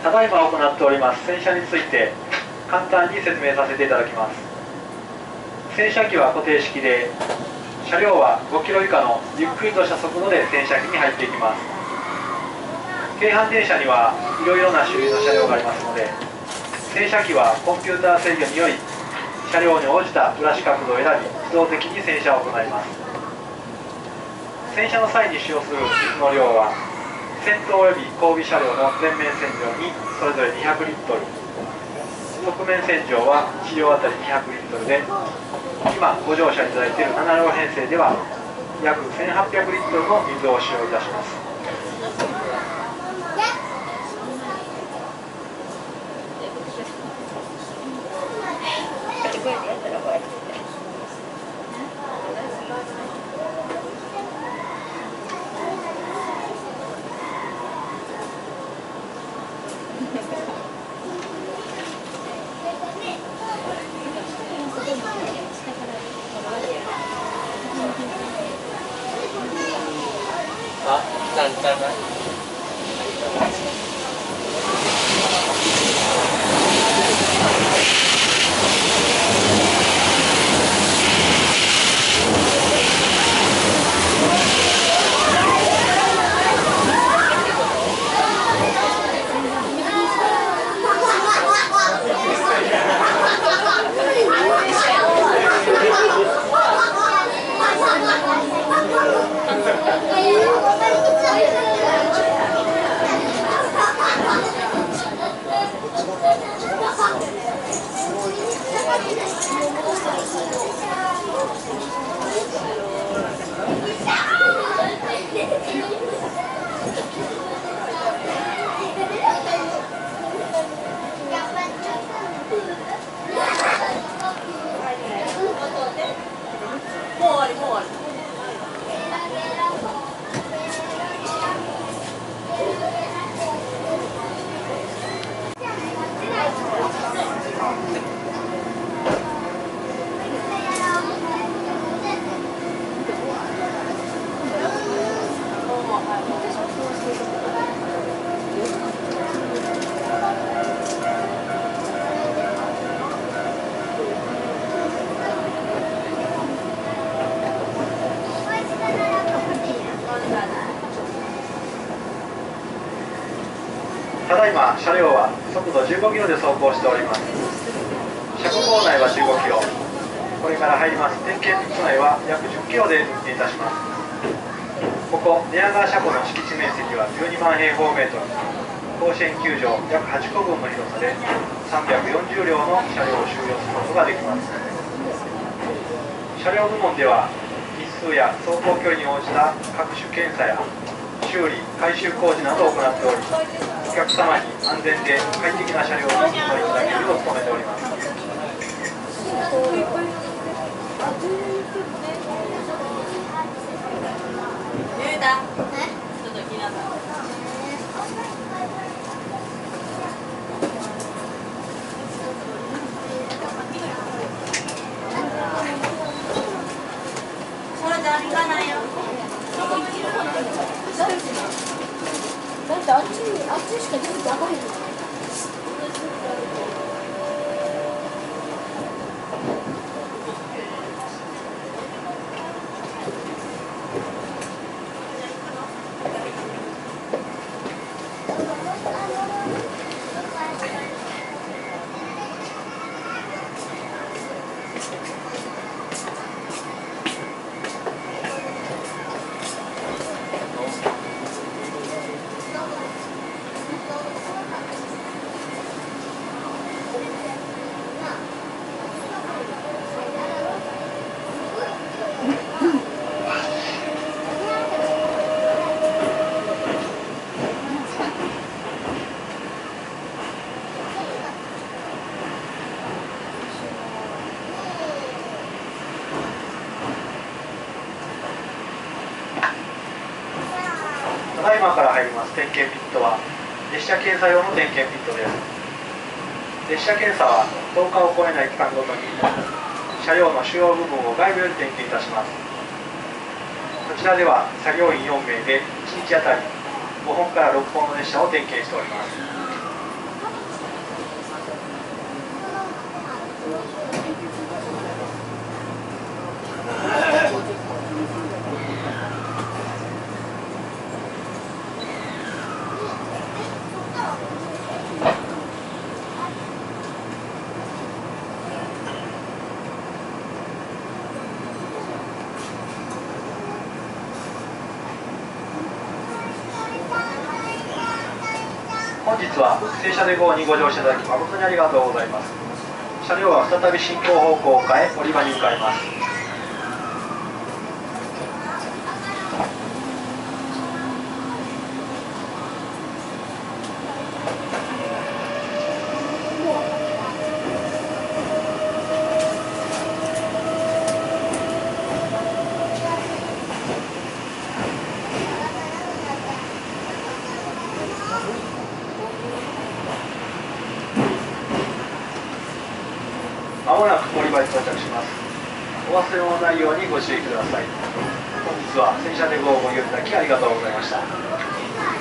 ただいま行っております洗車について簡単に説明させていただきます。洗車機は固定式で、車両は5キロ以下のゆっくりとした速度で洗車機に入っていきます。京阪電車にはいろいろな種類の車両がありますので、洗車機はコンピューター制御により車両に応じたブラシ角度を選び自動的に洗車を行います。洗車の際に使用する水の量は先頭及び後尾車両の全面洗浄にそれぞれ200リットル、側面洗浄は1両あたり200リットルで、今ご乗車いただいている7両編成では約1800リットルの水を使用いたします。ただいま車両は速度15キロで走行しております。車庫構内は15キロ、これから入ります点検室内は約10キロで運転いたします。ここ寝屋川車庫の敷地面積は12万平方メートル、甲子園球場約8個分の広さで340両の車両を収容することができます。車両部門では日数や走行距離に応じた各種検査や修理・改修工事などを行っており、お客様に安全で快適な車両にお乗りいただけるよう努めております。 だってあっちしか出てこないよ。ただいまから入ります点検ピットは列車検査用の点検ピットです。列車検査は10日を超えない期間ごとに車両の主要部分を外部より点検いたします。こちらでは作業員4名で1日あたり5本から6本の列車を点検しております。 本日は正社で号にご乗車いただき誠にありがとうございます。車両は再び進行方向を変え降り場に向かいます。まもなく降り場に到着します。お忘れ物のないようにご注意ください。本日は戦車で号をご利用いただきありがとうございました。